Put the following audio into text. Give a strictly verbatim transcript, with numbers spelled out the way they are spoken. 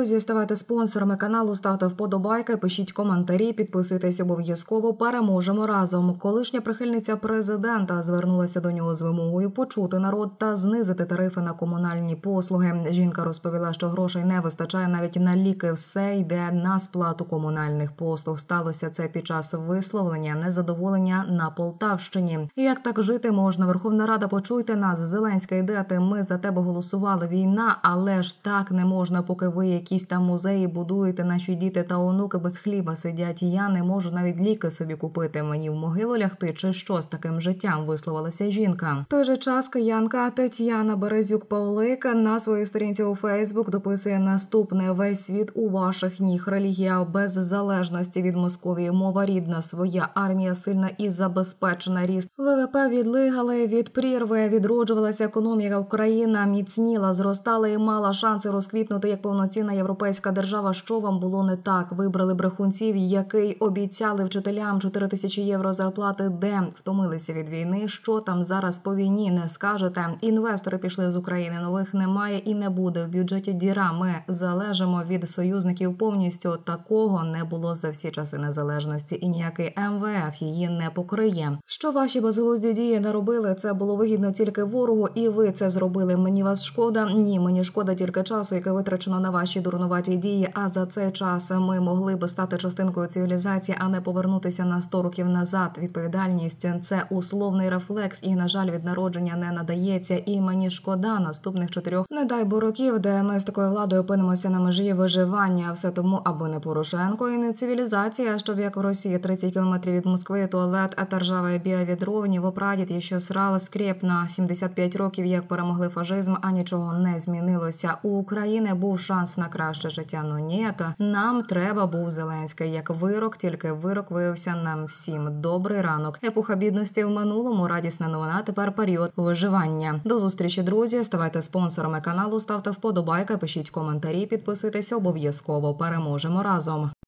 друзі, ставайте спонсорами каналу, ставте вподобайки, пишіть коментарі, підписуйтесь обов'язково. Переможемо разом. Колишня прихильниця президента звернулася до нього з вимогою почути народ та знизити тарифи на комунальні послуги. Жінка розповіла, що грошей не вистачає навіть на ліки. Все йде на сплату комунальних послуг. Сталося це під час висловлення незадоволення на Полтавщині. Як так жити можна? Верховна Рада, почуйте нас. Зеленська, йде ти, ми за тебе голосували. Війна, але ж так не можна, поки ви якісь там музеї будуєте, наші діти та онуки без хліба сидять. Я не можу навіть ліки собі купити. Мені в могилу лягти чи що з таким життям, висловилася жінка. В той же час киянка Тетяна Березюк-Павлик на своїй сторінці у Фейсбук дописує наступне: весь світ у ваших ніг, релігія без залежності від Московії, мова рідна, своя армія сильна і забезпечена, ріст ВВП відлигали від прірви, відроджувалася економіка, Україна міцніла, зростала і мала шанси розквітнути як повноцінна європейська держава. Що вам було не так? Вибрали брехунців, який обіцяли вчителям чотири тисячі євро зарплати, де втомилися від війни. Що там зараз по війні, не скажете. Інвестори пішли з України, нових немає і не буде. В бюджеті діра, ми залежимо від союзників повністю. Такого не було за всі часи незалежності і ніякий ем ве еф її не покриє. Що ваші безглузді дії не робили, це було вигідно тільки ворогу, і ви це зробили. Мені вас шкода? Ні, мені шкода тільки часу, яке витрачено на ваші дурнуваті дії, а за цей час ми могли би стати частинкою цивілізації, а не повернутися на сто років назад. Відповідальність – це условний рефлекс, і, на жаль, від народження не надається. І мені шкода наступних чотирьох, не дай бо років, де ми з такою владою опинимося на межі виживання. Все тому, аби не Порошенко і не цивілізація, щоб як в Росії тридцять кілометрів від Москви, туалет, а ржаве біовідро, в прадід, що срали скреп на сімдесят п'ять років, як перемогли фашизм, а нічого не змінилося. У України був шанс на краще життя, ну ні, нам треба був Зеленський. Як вирок, тільки вирок виявився нам всім. Добрий ранок. Епоха бідності в минулому, радісна новина, тепер період виживання. До зустрічі, друзі, ставайте спонсорами каналу, ставте вподобайки, пишіть коментарі, підписуйтесь обов'язково. Переможемо разом.